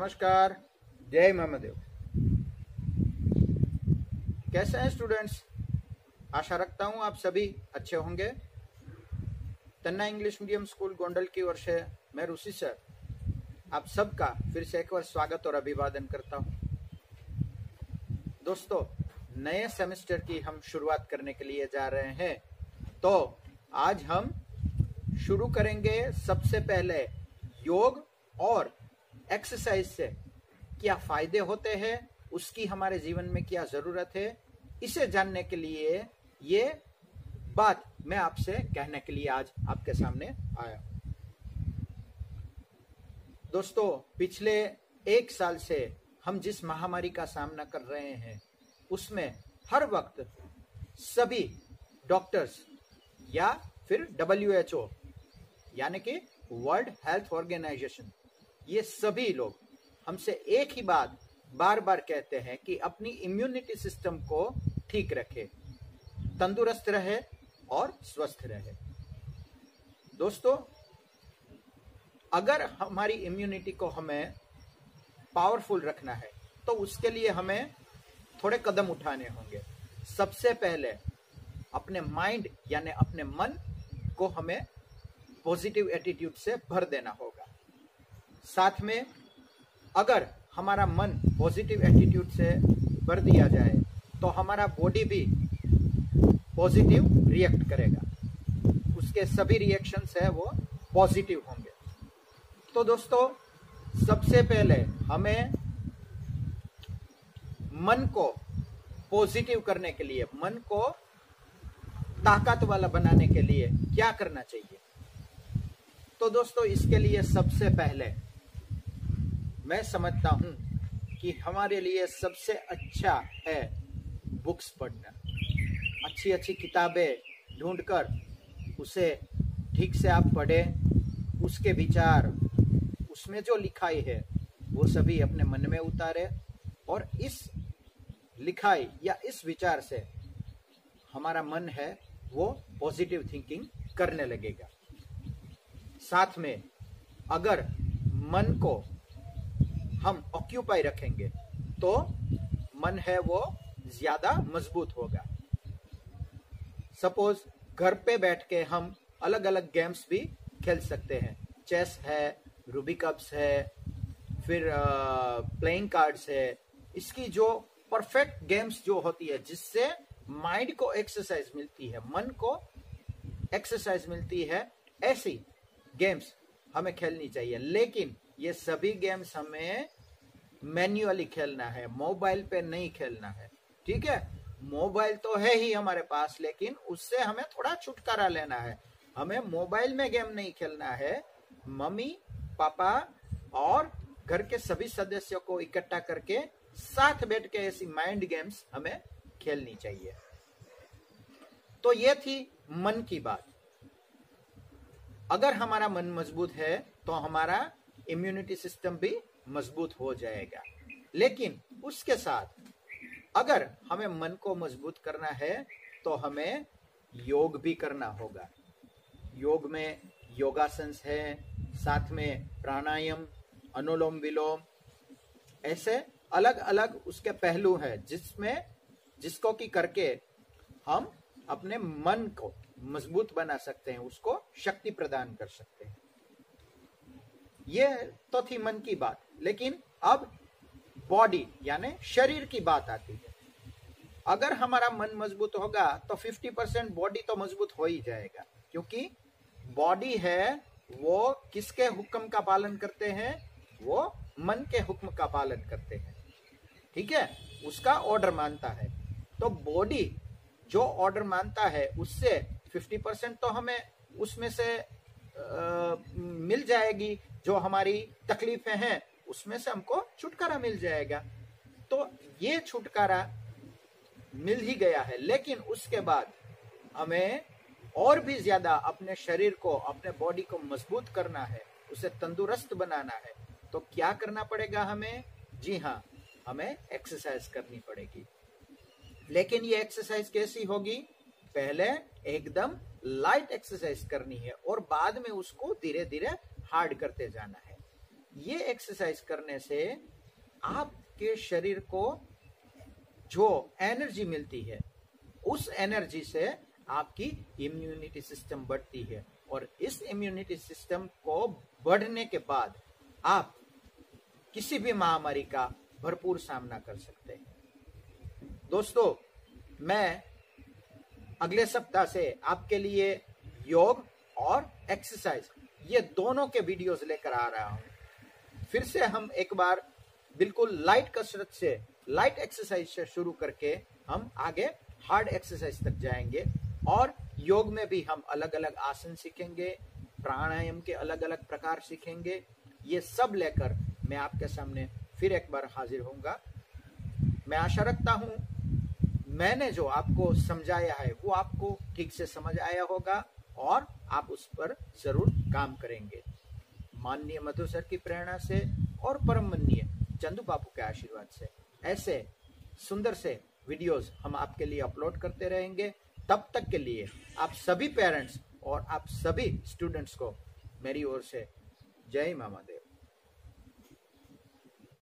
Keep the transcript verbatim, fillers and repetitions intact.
नमस्कार, जय महादेव। कैसे हैं स्टूडेंट्स? आशा रखता हूं आप सभी अच्छे होंगे। तन्ना इंग्लिश मीडियम स्कूल गोंडल की ओर से मैं ऋषि सर आप सबका फिर से एक बार स्वागत और अभिवादन करता हूं। दोस्तों, नए सेमेस्टर की हम शुरुआत करने के लिए जा रहे हैं। तो आज हम शुरू करेंगे सबसे पहले योग और एक्सरसाइज से क्या फायदे होते हैं, उसकी हमारे जीवन में क्या जरूरत है, इसे जानने के लिए ये बात मैं आपसे कहने के लिए आज आपके सामने आया। दोस्तों, पिछले एक साल से हम जिस महामारी का सामना कर रहे हैं उसमें हर वक्त सभी डॉक्टर्स या फिर डब्ल्यू एच ओ यानी कि वर्ल्ड हेल्थ ऑर्गेनाइजेशन, ये सभी लोग हमसे एक ही बात बार बार कहते हैं कि अपनी इम्यूनिटी सिस्टम को ठीक रखें, तंदुरुस्त रहे और स्वस्थ रहे। दोस्तों, अगर हमारी इम्यूनिटी को हमें पावरफुल रखना है तो उसके लिए हमें थोड़े कदम उठाने होंगे। सबसे पहले अपने माइंड यानी अपने मन को हमें पॉजिटिव एटीट्यूड से भर देना होगा। साथ में अगर हमारा मन पॉजिटिव एटीट्यूड से भर दिया जाए तो हमारा बॉडी भी पॉजिटिव रिएक्ट करेगा, उसके सभी रिएक्शंस है वो पॉजिटिव होंगे। तो दोस्तों, सबसे पहले हमें मन को पॉजिटिव करने के लिए, मन को ताकत वाला बनाने के लिए क्या करना चाहिए? तो दोस्तों, इसके लिए सबसे पहले मैं समझता हूं कि हमारे लिए सबसे अच्छा है बुक्स पढ़ना। अच्छी अच्छी किताबें ढूंढकर उसे ठीक से आप पढ़ें, उसके विचार, उसमें जो लिखाई है वो सभी अपने मन में उतारे और इस लिखाई या इस विचार से हमारा मन है वो पॉजिटिव थिंकिंग करने लगेगा। साथ में अगर मन को हम ऑक्यूपाई रखेंगे तो मन है वो ज्यादा मजबूत होगा। सपोज घर पे बैठ के हम अलग अलग गेम्स भी खेल सकते हैं। चेस है, रूबिक कप्स है, फिर प्लेइंग कार्ड्स है। इसकी जो परफेक्ट गेम्स जो होती है जिससे माइंड को एक्सरसाइज मिलती है, मन को एक्सरसाइज मिलती है, ऐसी गेम्स हमें खेलनी चाहिए। लेकिन ये सभी गेम्स हमें मैन्युअली खेलना है, मोबाइल पे नहीं खेलना है। ठीक है, मोबाइल तो है ही हमारे पास, लेकिन उससे हमें थोड़ा छुटकारा लेना है। हमें मोबाइल में गेम नहीं खेलना है, मम्मी पापा और घर के सभी सदस्यों को इकट्ठा करके साथ बैठ के ऐसी माइंड गेम्स हमें खेलनी चाहिए। तो ये थी मन की बात। अगर हमारा मन मजबूत है तो हमारा इम्यूनिटी सिस्टम भी मजबूत हो जाएगा। लेकिन उसके साथ अगर हमें मन को मजबूत करना है तो हमें योग भी करना होगा। योग में योगासन है, साथ में प्राणायाम, अनुलोम विलोम, ऐसे अलग अलग उसके पहलू हैं जिसमें जिसको की करके हम अपने मन को मजबूत बना सकते हैं, उसको शक्ति प्रदान कर सकते हैं। ये तो थी मन की बात। लेकिन अब बॉडी यानी शरीर की बात आती है। अगर हमारा मन मजबूत होगा तो पचास परसेंट बॉडी तो मजबूत हो ही जाएगा, क्योंकि बॉडी है वो किसके हुक्म का पालन करते हैं? वो मन के हुक्म का पालन करते हैं। ठीक है, उसका ऑर्डर मानता है। तो बॉडी जो ऑर्डर मानता है उससे पचास परसेंट तो हमें उसमें से आ, मिल जाएगी। जो हमारी तकलीफें हैं उसमें से हमको छुटकारा मिल जाएगा। तो ये छुटकारा मिल ही गया है, लेकिन उसके बाद हमें और भी ज्यादा अपने शरीर को, अपने बॉडी को मजबूत करना है, उसे तंदुरुस्त बनाना है। तो क्या करना पड़ेगा हमें? जी हाँ, हमें एक्सरसाइज करनी पड़ेगी। लेकिन ये एक्सरसाइज कैसी होगी? पहले एकदम लाइट एक्सरसाइज करनी है और बाद में उसको धीरे धीरे हार्ड करते जाना है। ये एक्सरसाइज करने से आपके शरीर को जो एनर्जी मिलती है, उस एनर्जी से आपकी इम्यूनिटी सिस्टम बढ़ती है, और इस इम्यूनिटी सिस्टम को बढ़ने के बाद आप किसी भी महामारी का भरपूर सामना कर सकते हैं। दोस्तों, मैं अगले सप्ताह से आपके लिए योग और एक्सरसाइज ये दोनों के वीडियोस लेकर आ रहा हूं। फिर से हम एक बार बिल्कुल लाइट कसरत से, लाइट एक्सरसाइज से शुरू करके हम आगे हार्ड एक्सरसाइज तक जाएंगे, और योग में भी हम अलग अलग आसन सीखेंगे, प्राणायाम के अलग अलग प्रकार सीखेंगे। ये सब लेकर मैं आपके सामने फिर एक बार हाजिर होऊंगा। मैं आशा रखता हूं मैंने जो आपको समझाया है वो आपको ठीक से समझ आया होगा और आप उस पर जरूर काम करेंगे। माननीय मधु सर की प्रेरणा से और परम माननीय चंदू बापू के आशीर्वाद से ऐसे सुंदर से वीडियोस हम आपके लिए अपलोड करते रहेंगे। तब तक के लिए आप सभी पेरेंट्स और आप सभी स्टूडेंट्स को मेरी ओर से जय मामा देव।